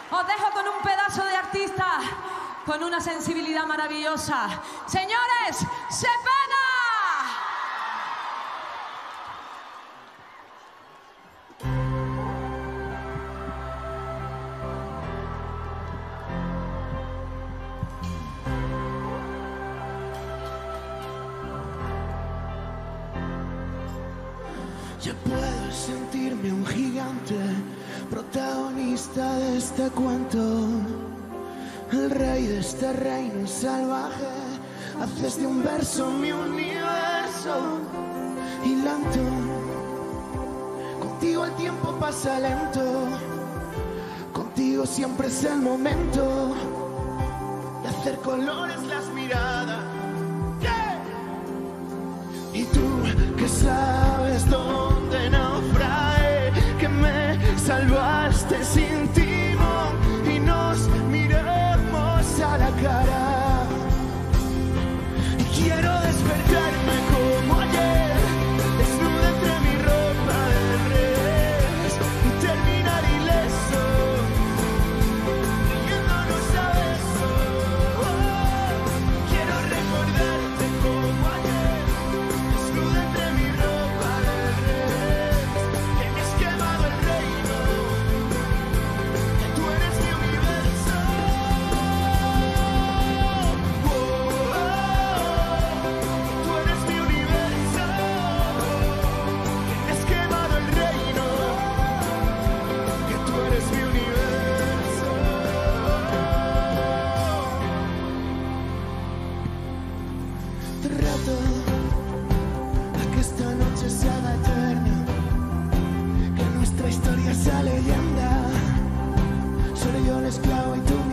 Os dejo con un pedazo de artista con una sensibilidad maravillosa. Señores, ¡Cepeda! Ya puedo sentirme un gigante, protagonista de este cuento, el rey de este reino salvaje. Haces de un verso mi universo y lento. Contigo el tiempo pasa lento, contigo siempre es el momento de hacer colores las miradas. Y tú que sabes dónde naufragué, que me salvaste sin timón y nos miramos a la cara. Y quiero despertarme como ayer, desnuda entre mi ropa de revés y terminar ileso, riéndonos a besos. Quiero recordarte como ayer, desnuda entre mi ropa de revés, que me has quemado el reino, que tú eres mi universo. Tú eres mi universo, que me has quemado el reino, que tú eres mi universo. Te reto a que esta noche se haga eterna, que nuestra historia sea leyenda. Seré yo el esclavo y tú